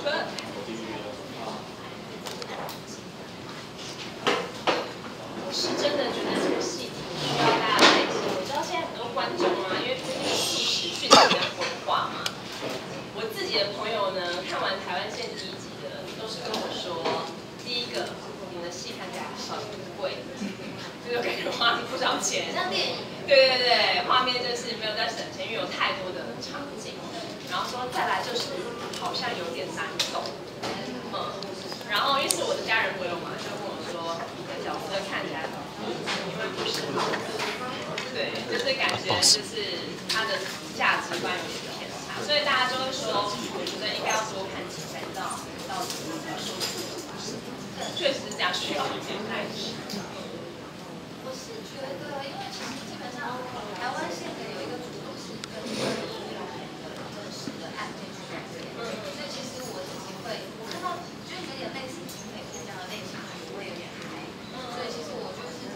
我是真的觉得这个戏挺需要大家耐心。我知道现在很多观众啊，因为毕竟速食讯息跟文化嘛。我自己的朋友呢，看完台湾线第1集的，都是跟我说，第一个，你们的戏看起来很贵，就是感觉花不少钱。 像电影。 对，画面就是没有在省钱，因为有太多的场景。然后说再来就是好像有点难懂，然后因为是我的家人朋友嘛，就跟我说你的角色看起来因为不是好人，对，就是感觉就是他的价值观有点偏差，所以大家就会说，我觉得应该要多看几才知道到底说什么。确实是这样，需要一点耐心。 我是觉得，因为其实基本上台湾现在有一个主轴是跟真实的案件去改编，所以其实我自己会，我看到就是有点类似警匪片这样的类型，我会有点嗨，所以其实我就是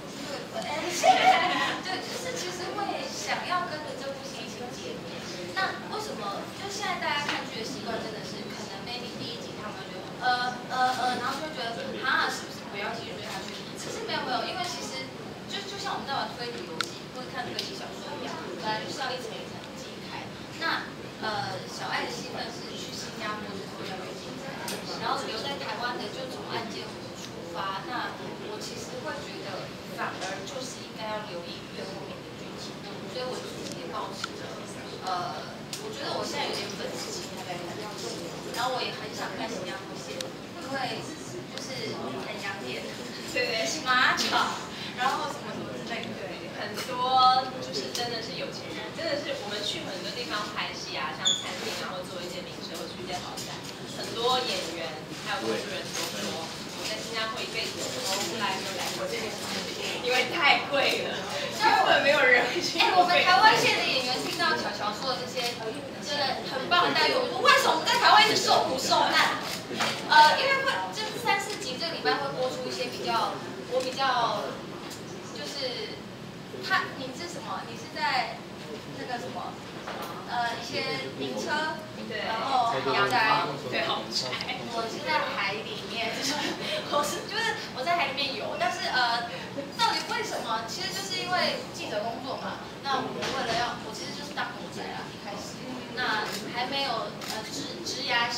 对，就是其实会想要跟着这部戏一起解谜。那为什么？就现在大家看剧的习惯真的是，可能 maybe 第1集他们就然后就会觉得是不是不要继续追下去？其实没有，因为其实就像我们在玩推理游戏或者看推理小说一样，本来就是要一层一层解开。那小爱的戏份是去新加坡之后要被警察，然后留在台湾的就从案件出发。那我其实会觉得，反而就是应该要留意越后面的剧情。所以我自己也保持着，我觉得我现在有点粉丝心态在看，然后我也很想看新加坡线，因为就是很养眼， 对， 马场，然后什么之类的。 对，很多就是真的是有钱人，真的是我们去很多地方拍戏啊，像餐厅啊，或做一些名声，或去一些豪宅，很多演员还有工作人员都说，我在新加坡一辈子从来没有来过这个场景，因为太贵了，根本没有人会去。 我们台湾线的演员听到巧巧说的这些，真的很棒的待遇，我说为什么我们在台湾一直受苦受难？因为会这3、4集这个礼拜会播出一些我比较，就是你是什么？你是在那个什么？一些名车， 对， 然后豪宅， 对，豪宅。 我是在海里面，就是我在海里面游，但是到底为什么？其实就是因为记者工作嘛。那我为了我其实就是当狗仔啦，一开始，那还没有职涯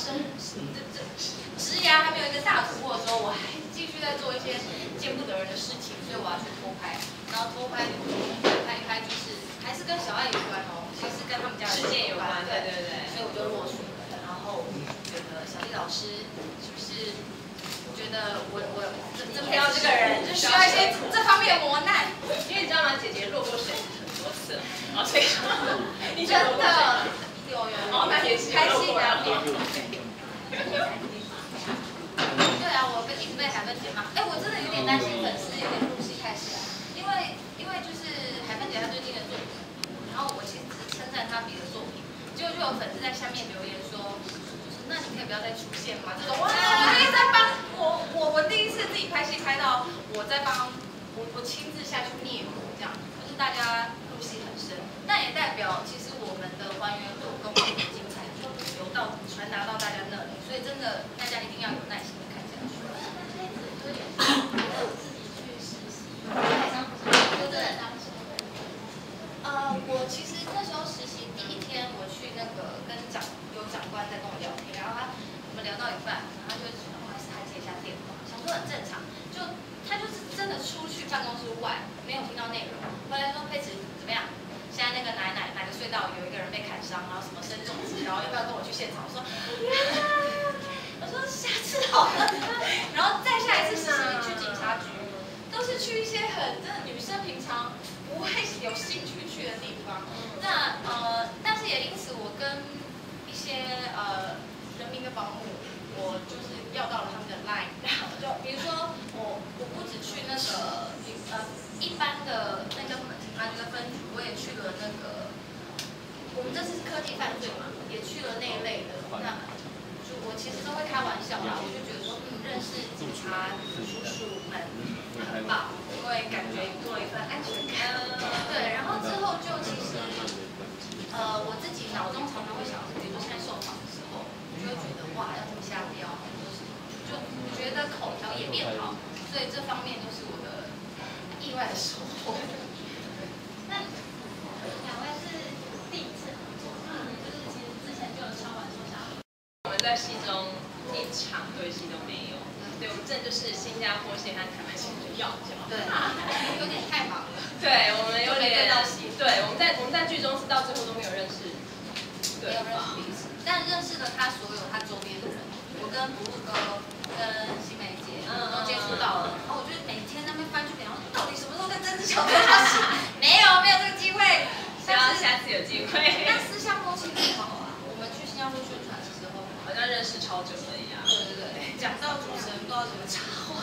还没有一个大突破的时候，我还继续在做一些见不得人的事情，所以我要去偷拍，然后偷拍一拍就是还是跟小爱有关哦，其实跟他们家的事件有关，对。 所以我就落水了，然后觉得小丽老师是不是觉得我这么这个人就需要一些这方面的磨难？ 因为你知道吗，姐姐落过水很多次了，然后所以你真的有哦，那也是开心啊！对啊，我一直被海芬姐骂，我真的有点担心粉丝有点入戏太深，因为就是海芬姐她最近的作品，然后我其实称赞她别的作品，结果就有粉丝在下面留言说，就是那你可以不要再出现吗？这种哇，我一直在帮我第一次自己拍戏拍到我在帮我亲自下去灭火这样，就是大家入戏很深，那也代表其实我们的还原度跟我们的精彩度有传达到大家那里，所以真的大家一定要有耐心的看下去。我其实那时候实习第1天，我去那个跟长官在跟我聊天，然后我们聊到一半，然后他就不好意思，他接一下电话，想说很正常，他就是真的出去办公室外，没有听到内容，回来说佩慈怎么样？现在那个哪个隧道有一个人被砍伤，然后什么生种子，然后要不要跟我去现场？我说下次好了，然后再下一次实习去警察局，都是去一些真的女生平常不会有兴趣去的地方。那但是也因此我跟一些人民的保姆，我就是要到了他们的 line， 然后就比如说我不只去那个一般的那个警察局的分局，我也去了那个我们这次是科技犯罪嘛，也去了那一类的。那我其实都会开玩笑啦，我就觉得说认识警察叔叔们很棒，因为感觉多了一份安全感。对，然后之后就其实我自己脑中常常会想，比如说现在受访的时候，我就会觉得哇，要在戏中一场对戏都没有。对，我们真的就是新加坡戏和台湾戏的要角。 对，有点太忙了。 对，我们有点到戏。 对，我们在剧中是到最后都没有认识对方， 但认识了他所有他周边的人。我跟布鲁哥、跟新梅姐都接触到了，然后我就每天在那边翻剧本，然后到底什么时候跟曾志乔对到戏？没有这个机会。 下次有机会。 但私下默契很好啊。我们去新加坡宣传的时候， 好像认识超久了一样。 对，讲到主持人不知道怎么插话。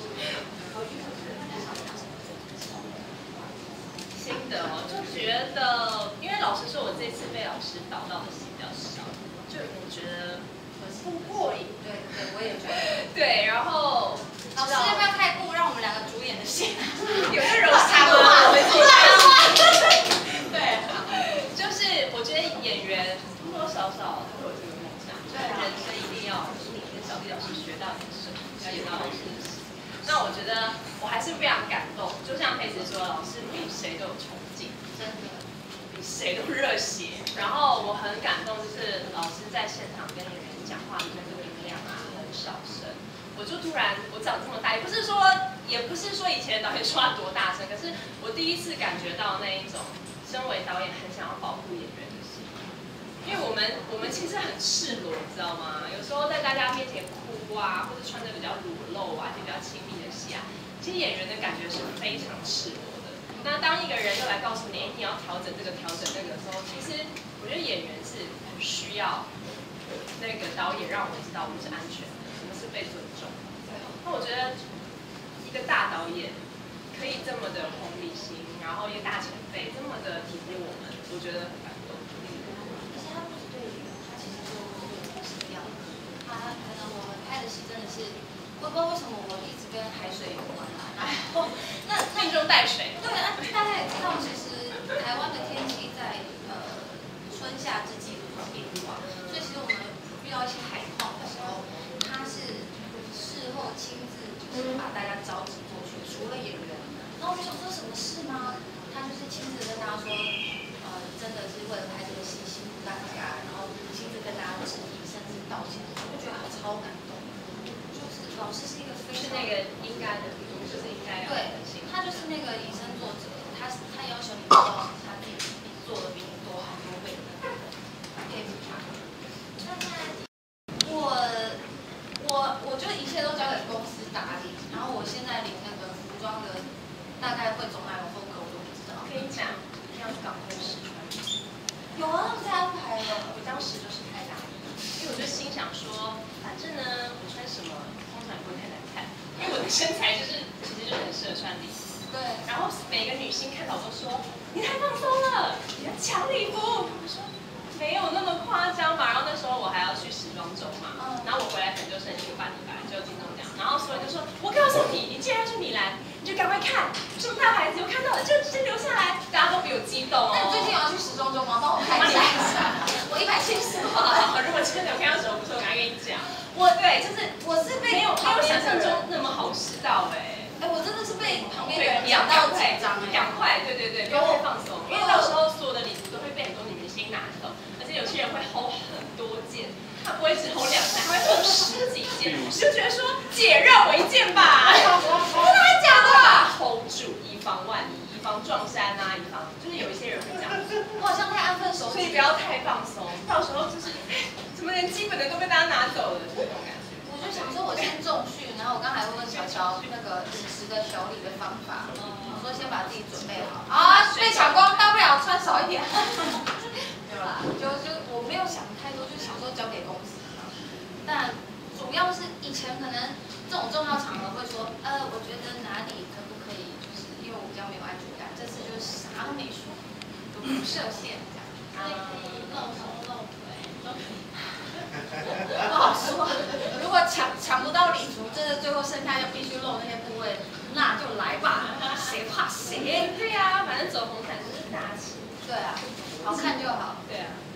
心得哦，就觉得，因为老实说，我这次被老师导到的戏比较少，就我觉得不过瘾。 对，我也觉得。 对，然后老师要不要开部让我们两个主演的戏？ 有个柔性吗？我们自己对，就是我觉得演员多多少少都有这个梦想，就是人生一定要跟小弟老师学到点什么，要演到老师的戏。那我觉得我还是非常感动，就像佩子说，老师比谁都有冲劲， 真的， 比谁都热血。然后我很感动，就是老师在现场跟演员讲话的那个音量啊，很小声。我就突然，我长这么大，也不是说以前导演说话多大声，可是我第一次感觉到那一种，身为导演很想要保护演员的心，因为我们其实很赤裸，你知道吗？有时候在大家面前哭啊，或者穿着比较裸露啊，就比较亲密的戏啊，其实演员的感觉是非常赤裸的。那当一个人又来告诉你，你要调整这个，调整那个的时候，其实我觉得演员是很需要那个导演让我们知道我们是安全的，我们是被尊重的。那我觉得一个大导演可以这么的同理心，然后一个大前辈这么的体贴我们，我觉得很感动。 而且他不是对演员，他其实就是一样的。他可能我们拍的戏真的是，我不知道为什么我一直跟海水有关啊。然后命中带水。 对啊，大家也知道，其实台湾的天气在春夏之际有变化，所以其实我们遇到一些海况的时候，他是事后亲自就是把大家召集过去，除了演员，然后我就想说什么事吗？他就是亲自跟大家说，真的是为了拍这个戏辛苦大家，然后亲自跟大家致意，甚至道歉，我就觉得他超感动。就是老师是一个非常是那个应该的，就是应该要对，他就是那个以身作则，他要求你做到他自己做的比你多很多倍，佩服他。我就一切都交给公司打理，然后我现在连那个服装的大概会走哪种风格我都不知道。 我跟你讲，要港会试穿。 有啊，他们在安排了。 我当时就是太大意，因为我就心想说，反正呢，我穿什么通常也不会太难看，因为我的身材其实就很适合穿礼服。 对。 然后每个女星看到都说，你太放松了，你要抢礼服。我说没有那么夸张吧。然后那时候我还要去时装周嘛，然后我回来可能就剩一个半礼拜就金钟奖，然后所有人就说，我告诉你，你既然要去米兰，你就赶快看，这么大牌子，我看到了就先留下来。大家都比我激动哦。 那你最近有要去时装周吗？帮我看一下。我170 好，如果真的有看到什么不错，我赶快跟你讲。对，就是我是被没有想象中那么好吃到我真的是被旁边的人讲到紧张赶快，对，不要太放松，因为到时候所有的礼服都会被很多女明星拿走，而且有些人会 hold 很多件，他不会只 hold 2、3，他会 hold 10几件，你就觉得说姐让我一件吧，真的还假的？hold 住，以防万一，以防撞衫啊，以防就是有一些人会这样子， 我好像太安分守己， 所以不要太放松，到时候就是怎么连基本的都被大家拿走了，这种感觉。 我就想说，我先重训，然后我刚才问小乔那个饮食的调理的方法，我说先把自己准备好啊，被抢光，大不了穿少一点，对吧？就我没有想太多，就想说交给公司，但主要是以前可能这种重要场合会说，我觉得哪里可不可以，就是因为我比较没有安全感，这次就是啥都没说，都不设限这样，所以可以露头露腿都可以。不好说，如果抢不到礼服，真的最后剩下又必须露那些部位，那就来吧，谁怕谁？ 对呀，反正走红毯就是大气。 对啊，好看就好。 对啊。